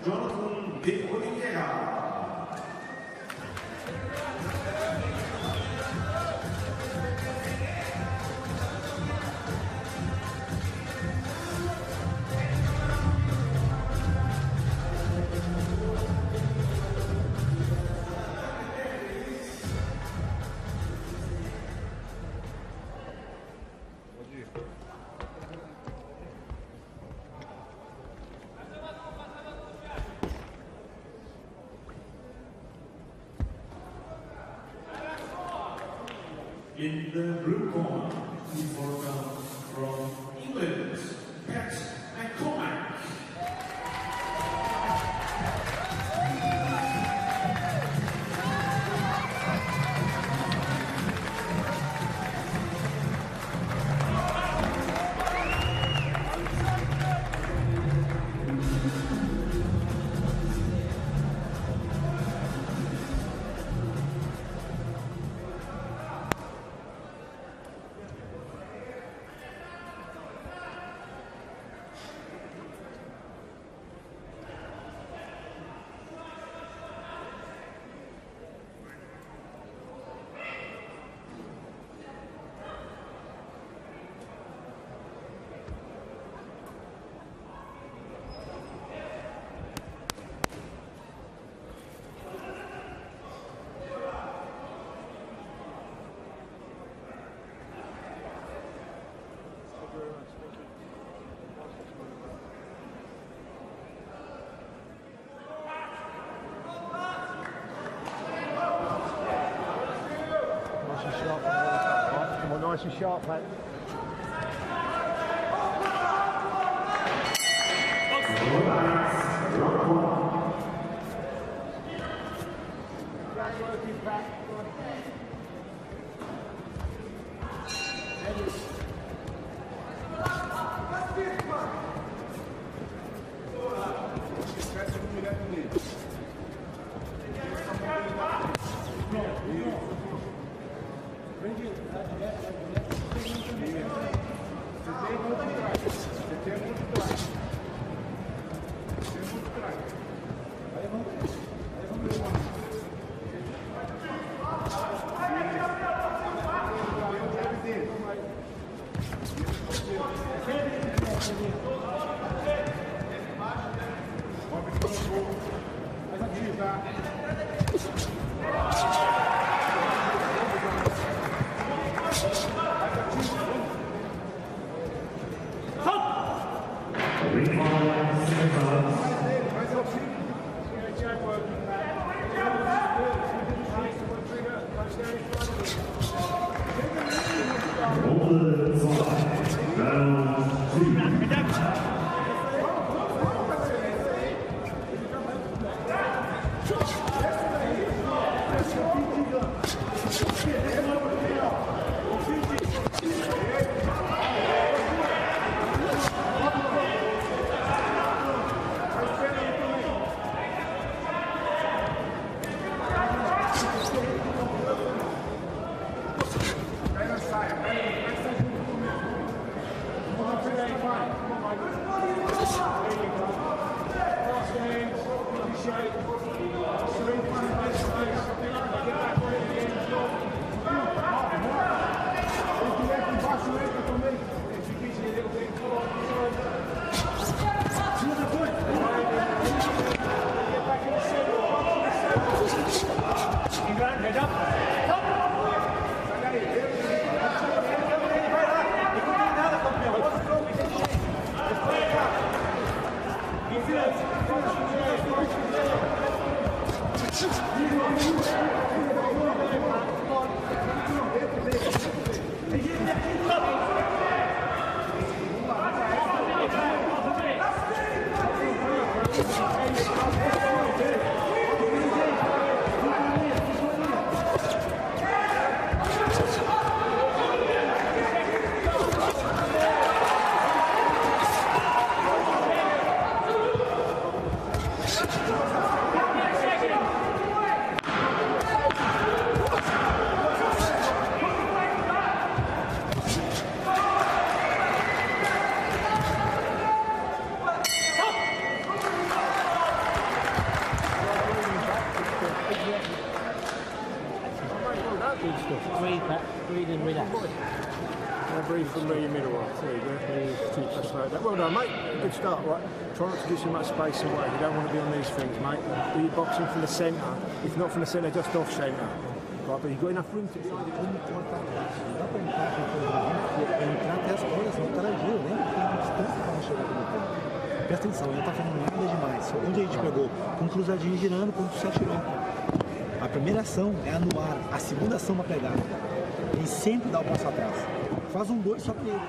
Jonathan de Oliveira. In the blue corner, we welcome from England, Pat McCormack. Nice and sharp, mate. Breathe and relax. Breathe from the middle. There you go. That's right. Well done, mate. Good start, right? Try not to give too much space away. You don't want to be on these things, mate. Do your boxing from the centre. If not from the centre, just off centre. Right, but you've got enough room to fight. Dá pra entrar até as cordas, não tardio, né? Tem distância para chegar no tempo. Presta atenção, ele não tá fazendo nada demais. Onde a gente pegou? Com um cruzadinho girando, com um atirou. A primeira ação é anular, a segunda ação é uma pegada. Ele sempre dá o passo atrás. Faz um 2 só pra ele.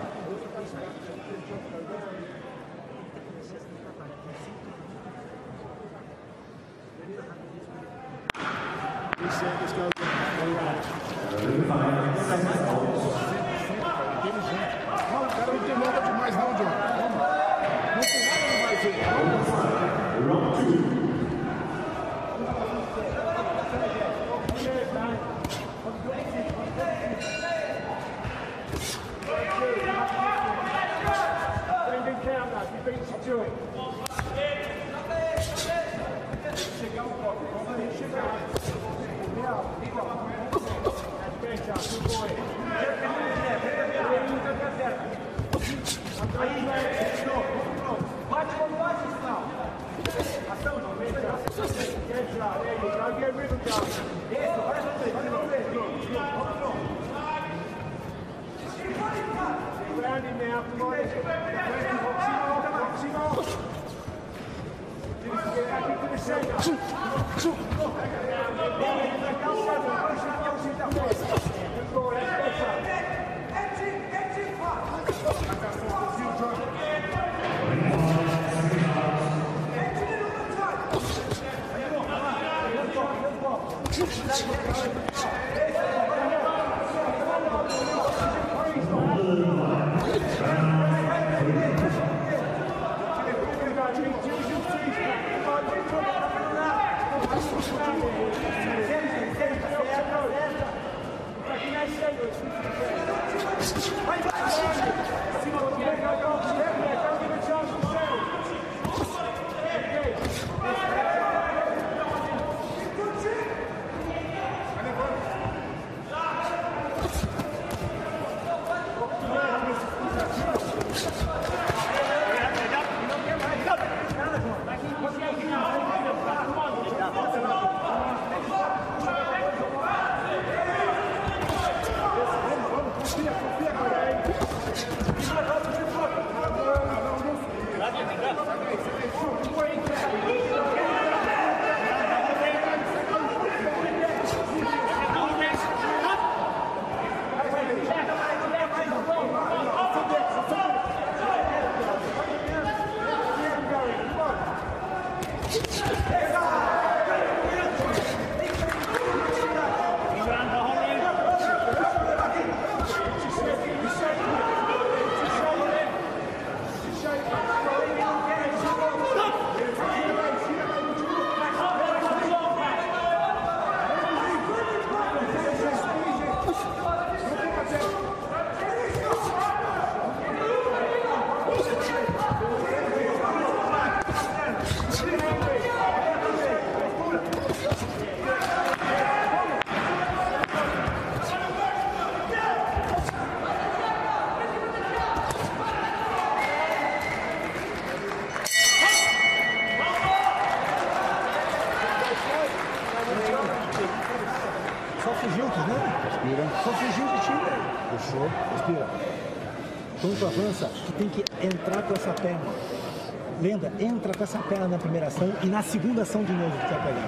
Quando tu avança, tu tem que entrar com essa perna. Lembra? Entra com essa perna na primeira ação e na segunda ação de novo tu vai pegar.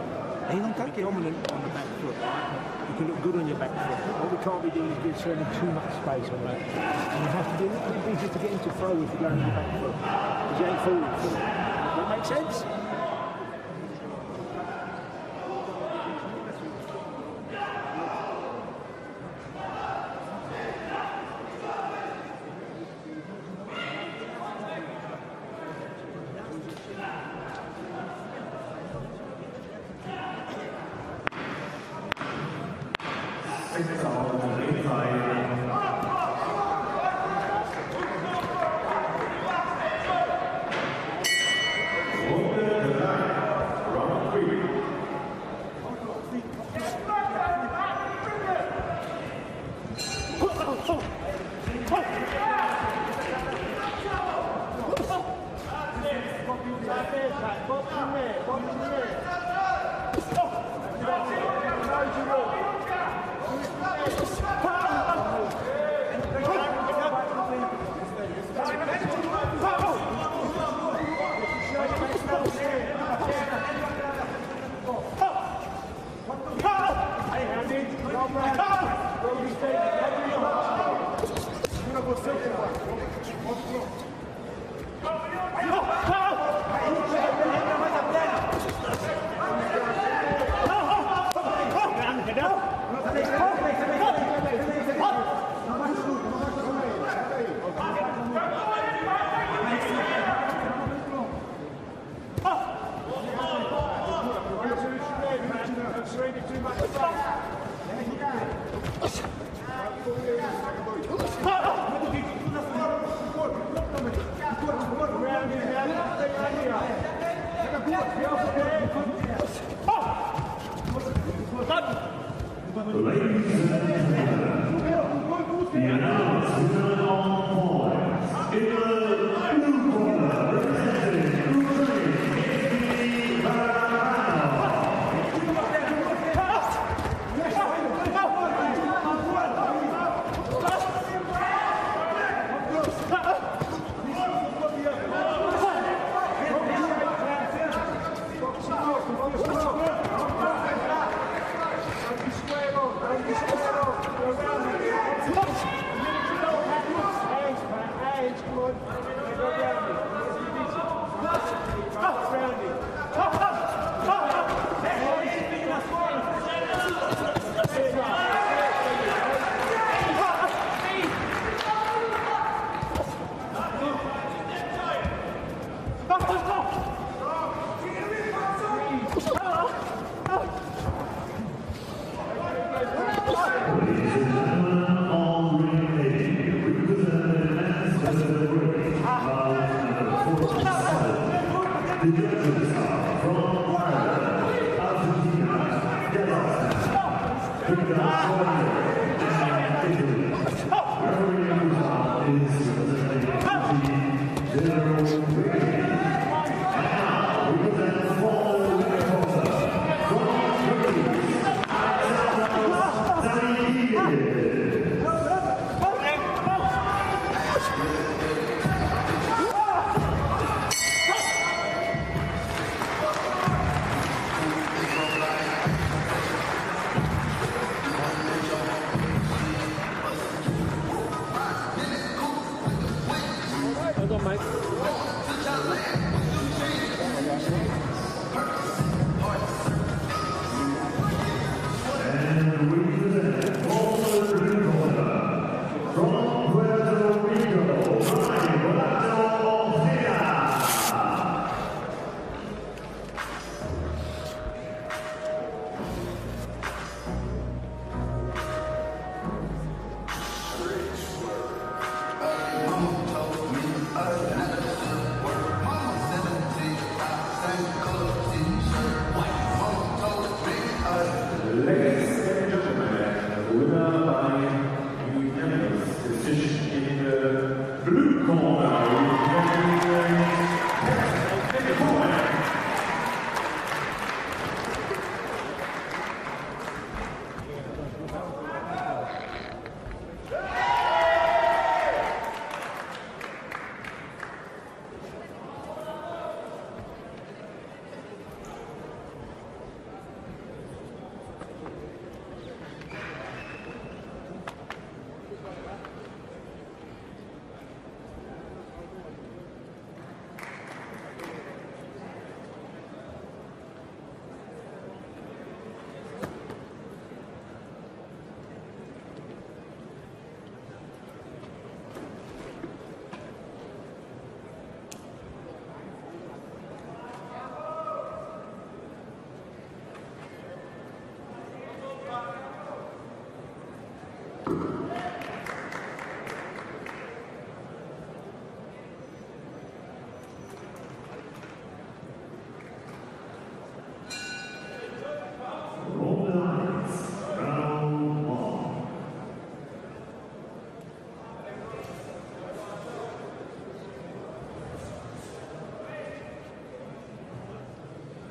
Aí não tá Dominant on the back foot. You can look good on your back foot. What we can't be doing is concerning too much space on that. And you have to do a little bit easier to get into throw if you're going on your back foot. Because you ain't forward. Does that make sense?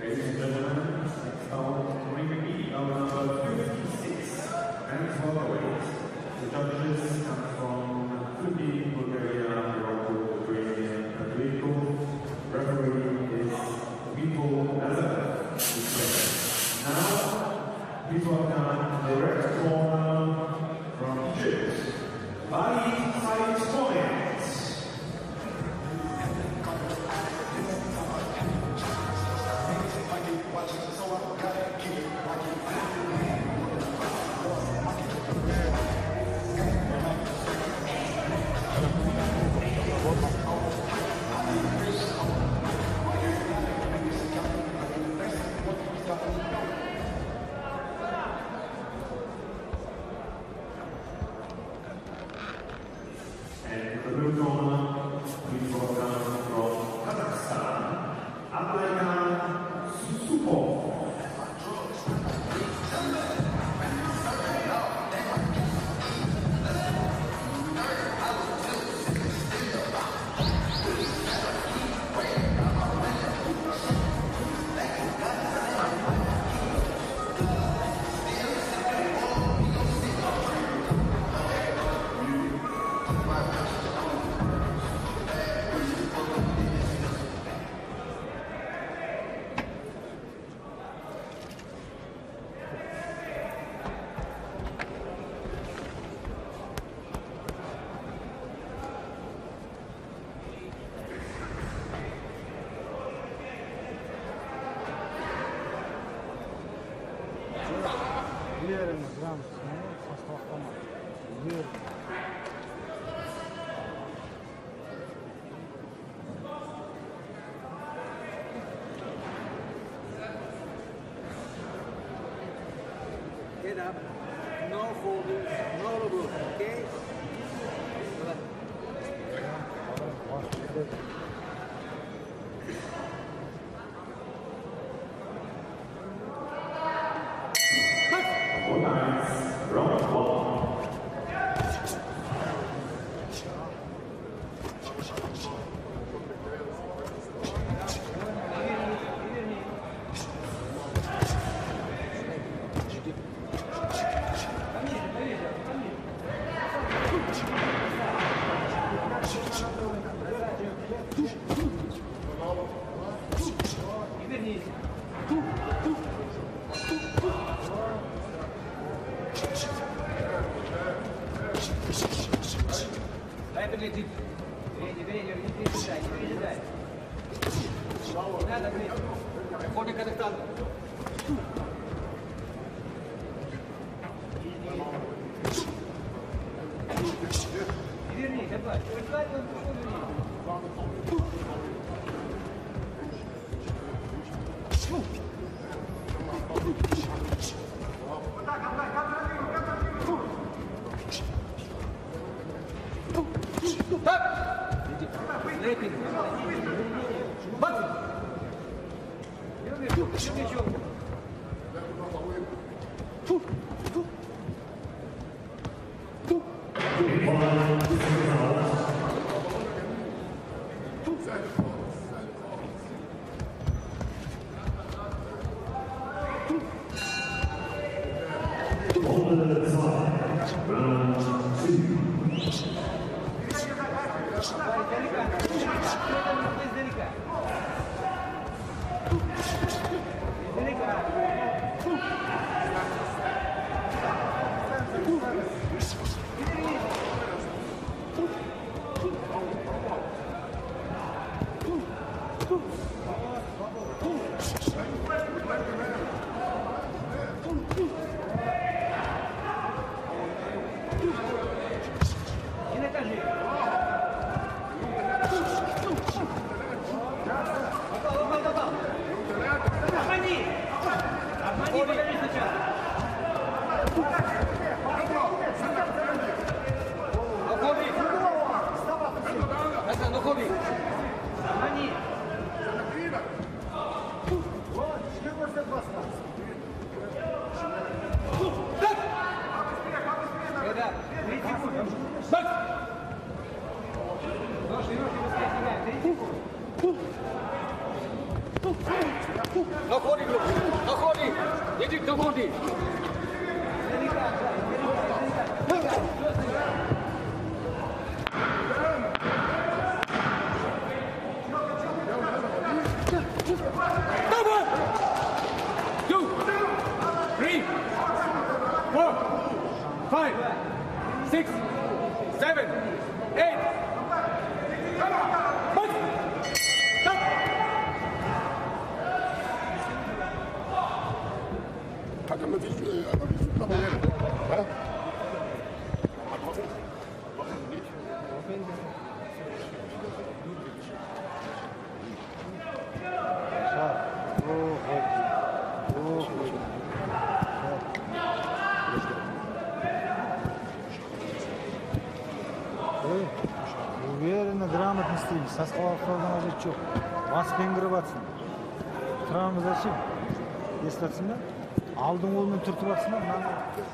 Ladies and gentlemen, next on ring B of number 56, and for the weight. The judges come from Turkey, Bulgaria, Morocco, Ukraine, Puerto Rico. Referee is Vivo Nazareth. Now, we welcome the red corner from Egypt, Bali Said Mohamed. And the blue corner, we welcome from Kazakhstan, Ablaykan Susupov. Уверенно, грамотно, со страхом. Уверенно. Get up, no folding, no reboot, okay? Ножи, No holding, look. No holding. Legit, no holding. Уверенно, грамотно стоим. Со скала уже что? Баспен кіріп атсың. Тұрамыз зачем? Естатсың ба? Алдың қолмен түртіп атсың ба?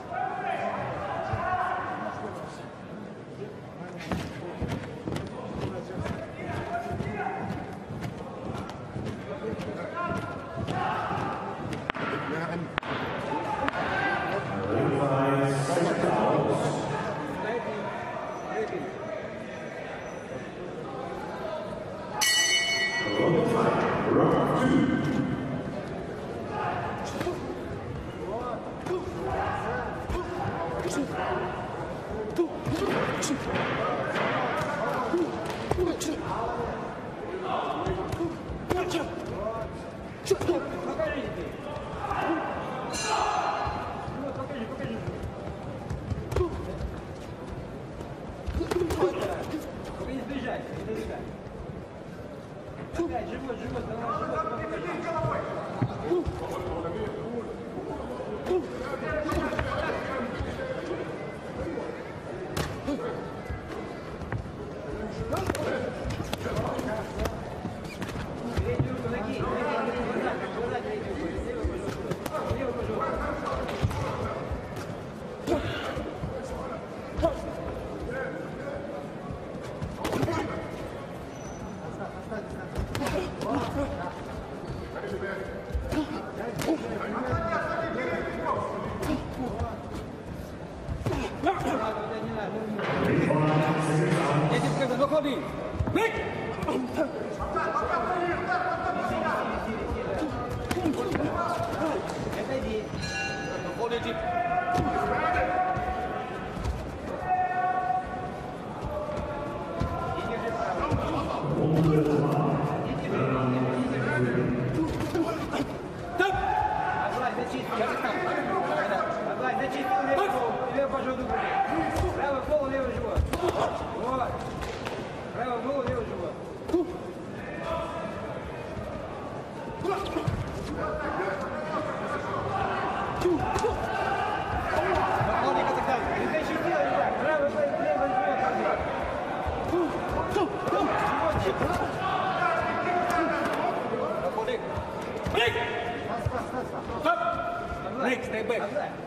Stay back.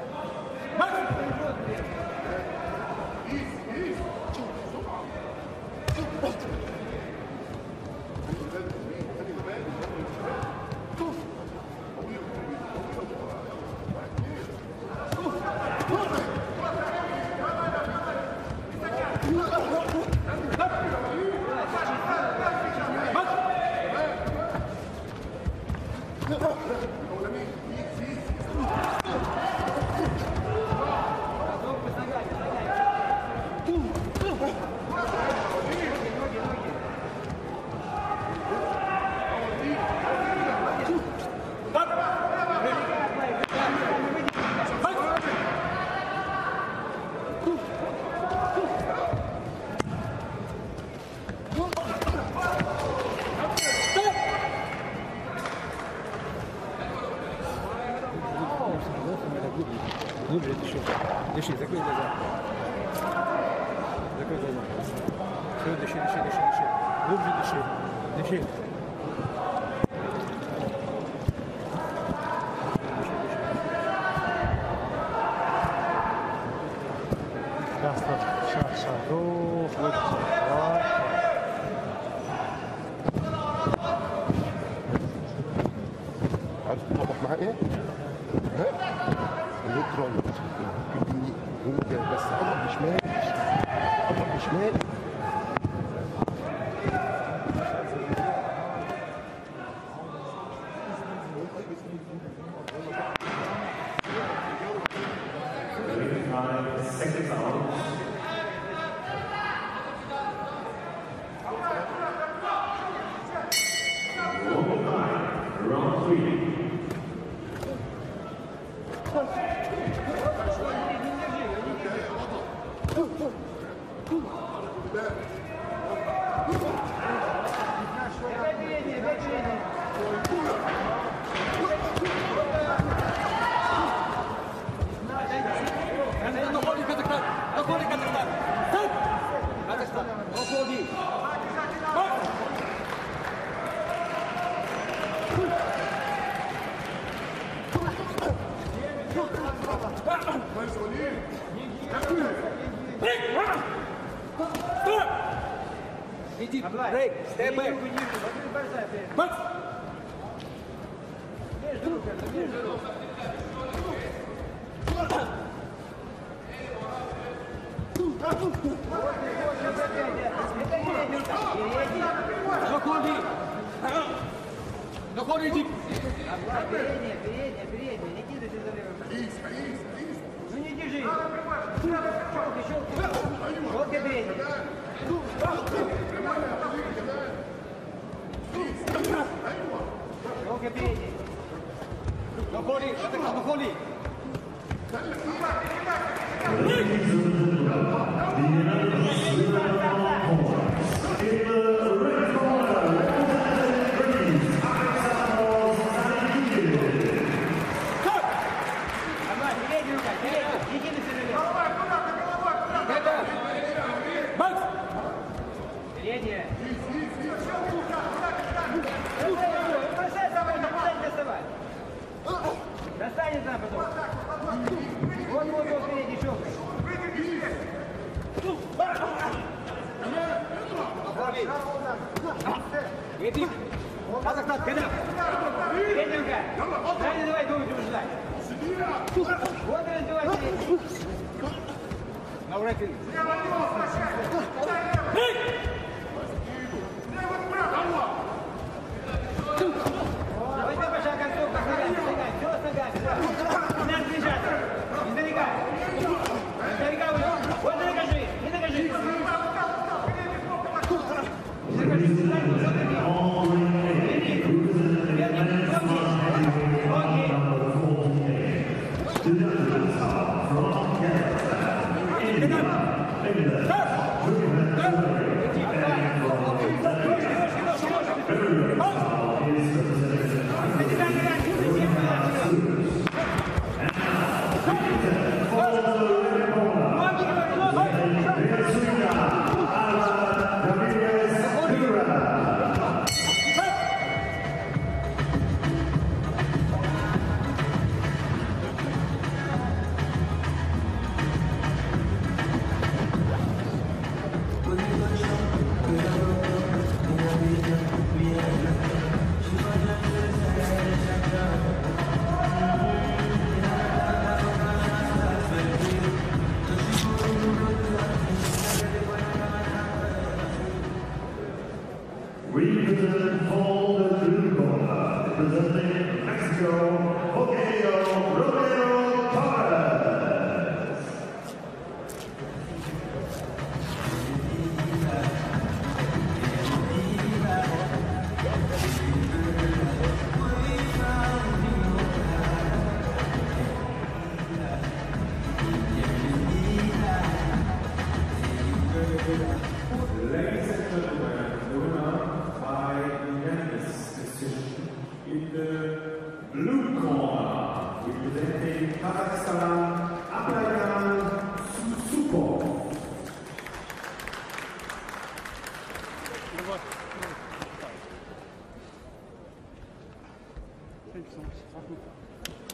Глубже дыши. Дыши, закрой глаза. Закрой глаза. Все, дыши, дыши, дыши, дыши. Глубже дыши. Дыши. Шаг, шаг. Вдох, выдох. عارف تطبخ معاه ايه؟ ها؟ الالكترونيك بس اضرب بشمال، اضرب بشمال. Second out. Round 3. Break, step back. Доходите. Передняя, иди до сюда. Ну не держи. Щелкай передняя. Щелкай передняя. Доходи. Передняя. Бросай собой, никуда не доставай. Достанет там потом. Вот, передний щелкай. Иди. Казахстан, когда? Передняя рука. Дальше давай, долго ждать. Вот раздевай передний. Now referee. Возьми большая концовка с ногами. Все с ногами. Не надо движаться. Издалека. Издалека уже. Вот не накажи. Не накажи. Represent for the blue corner, representing Mexico, Jorge Romero Torres. Ladies and gentlemen, the winner by unanimous decision in the blue corner, representing Kazakhstan, Ablagan Susupov. Thanks so much.